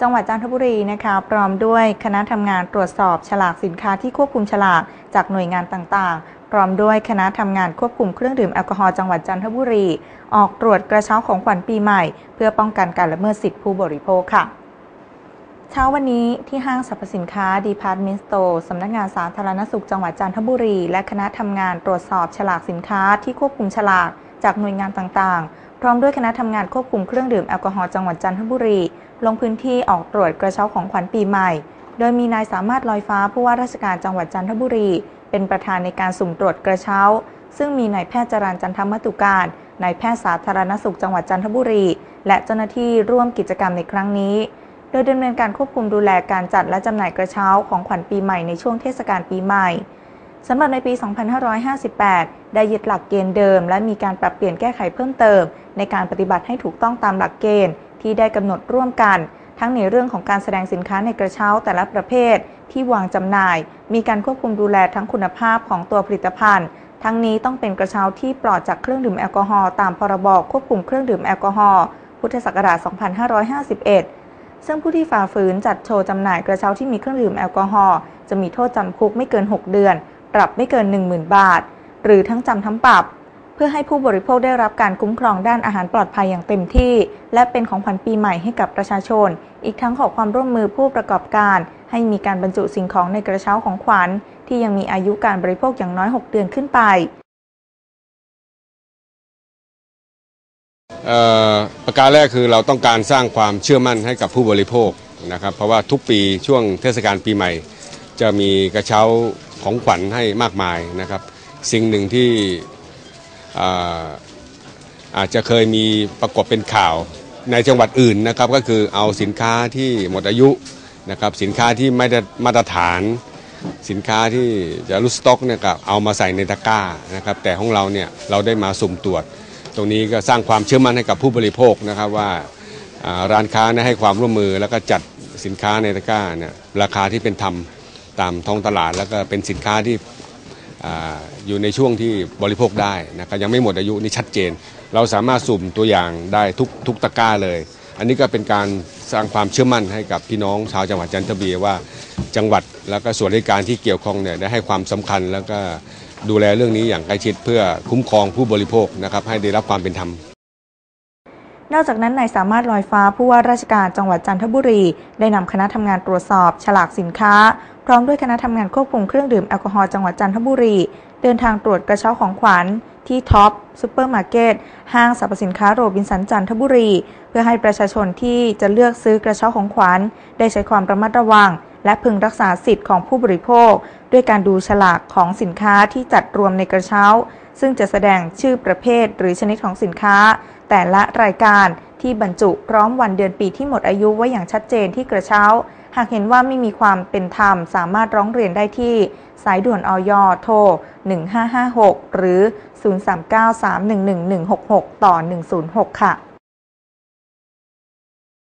จังหวัดจันทบุรีนะคะพร้อมด้วยคณะทำงานตรวจสอบฉลากสินค้าที่ควบคุมฉลากจากหน่วยงานต่างๆพร้อมด้วยคณะทำงานควบคุมเครื่องดื่มแอลกอฮอล์จังหวัดจันทบุรีออกตรวจกระเช้าของขวัญปีใหม่เพื่อป้องกันการละเมิดสิทธิผู้บริโภคค่ะเช้าวันนี้ที่ห้างสรรพสินค้า Department Store สำนักงานสาธารณสุขจังหวัดจันทบุรีและคณะทำงานตรวจสอบฉลากสินค้าที่ควบคุมฉลากจากหน่วยงานต่างๆพร้อมด้วยคณะทำงานควบคุมเครื่องดื่มแอลกอฮอล์จังหวัดจันทบุรีลงพื้นที่ออกตรวจกระเช้าของขวัญปีใหม่โดยมีนายสามารถลอยฟ้าผู้ว่าราชการจังหวัดจันทบุรีเป็นประธานในการสุ่มตรวจกระเช้าซึ่งมีนายแพทย์จรัญ จันทมตุการนายแพทย์สาธารณสุขจังหวัดจันทบุรีและเจ้าหน้าที่ร่วมกิจกรรมในครั้งนี้โดยดำเนินการควบคุมดูแลการจัดและจำหน่ายกระเช้าของขวัญปีใหม่ในช่วงเทศกาลปีใหม่สำหรับในปี 2558 ได้ยึดหลักเกณฑ์เดิมและมีการปรับเปลี่ยนแก้ไขเพิ่มเติมในการปฏิบัติให้ถูกต้องตามหลักเกณฑ์ที่ได้กำหนดร่วมกันทั้งในเรื่องของการแสดงสินค้าในกระเช้าแต่ละประเภทที่วางจำหน่ายมีการควบคุมดูแลทั้งคุณภาพของตัวผลิตภัณฑ์ทั้งนี้ต้องเป็นกระเช้าที่ปลอดจากเครื่องดื่มแอลกอฮอล์ตามพรบควบคุมเครื่องดื่มแอลกอฮอล์พุทธศักราช 2551 ซึ่งผู้ที่ฝ่าฝืนจัดโชว์จำหน่ายกระเช้าที่มีเครื่องดื่มแอลกอฮอล์จะมีโทษจำคุกไม่เกิน 6 เดือนปรับไม่เกิน 10,000 บาทหรือทั้งจำทั้งปรับเพื่อให้ผู้บริโภคได้รับการคุ้มครองด้านอาหารปลอดภัยอย่างเต็มที่และเป็นของขวัญปีใหม่ให้กับประชาชนอีกทั้งขอความร่วมมือผู้ประกอบการให้มีการบรรจุสิ่งของในกระเช้าของขวัญที่ยังมีอายุการบริโภคอย่างน้อย 6 เดือนขึ้นไปประการแรกคือเราต้องการสร้างความเชื่อมั่นให้กับผู้บริโภคนะครับเพราะว่าทุกปีช่วงเทศกาลปีใหม่จะมีกระเช้าของขวัญให้มากมายนะครับสิ่งหนึ่งที่อาจจะเคยมีปรากฏเป็นข่าวในจังหวัดอื่นนะครับก็คือเอาสินค้าที่หมดอายุนะครับสินค้าที่ไม่ได้มาตรฐานสินค้าที่จะรุดสต็อกเนี่ยก็เอามาใส่ในตะกร้านะครับแต่ของเราเนี่ยเราได้มาสุ่มตรวจตรงนี้ก็สร้างความเชื่อมั่นให้กับผู้บริโภคนะครับว่าร้านค้าให้ความร่วมมือแล้วก็จัดสินค้าในตะกร้าเนี่ยราคาที่เป็นธรรมตามท้องตลาดแล้วก็เป็นสินค้าที่อยู่ในช่วงที่บริโภคได้นะครับยังไม่หมดอายุนี่ชัดเจนเราสามารถสุ่มตัวอย่างได้ทุกตะกร้าเลยอันนี้ก็เป็นการสร้างความเชื่อมั่นให้กับพี่น้องชาวจังหวัดจันทบุรีว่าจังหวัดแล้วก็ส่วนราชการที่เกี่ยวข้องเนี่ยได้ให้ความสำคัญแล้วก็ดูแลเรื่องนี้อย่างใกล้ชิดเพื่อคุ้มครองผู้บริโภคนะครับให้ได้รับความเป็นธรรมนอกจากนั้นนายสามารถลอยฟ้าผู้ว่าราชการจังหวัดจันทบุรีได้นำคณะทำงานตรวจสอบฉลากสินค้าพร้อมด้วยคณะทำงานควบคุมเครื่องดื่มแอลกอฮอล์จังหวัดจันทบุรีเดินทางตรวจกระเช้าของขวัญที่ท็อปซูเปอร์มาร์เก็ตห้างสรรพสินค้าโรบินสันจันทบุรีเพื่อให้ประชาชนที่จะเลือกซื้อกระเช้าของขวัญได้ใช้ความระมัดระวังและพึงรักษาสิทธิ์ของผู้บริโภคด้วยการดูฉลากของสินค้าที่จัดรวมในกระเช้าซึ่งจะแสดงชื่อประเภทหรือชนิดของสินค้าแต่ละรายการที่บรรจุพร้อมวันเดือนปีที่หมดอายุไว้อย่างชัดเจนที่กระเช้าหากเห็นว่าไม่มีความเป็นธรรมสามารถร้องเรียนได้ที่สายด่วนอย.โทร 1556 หรือ 039311166 ต่อ 106 ค่ะ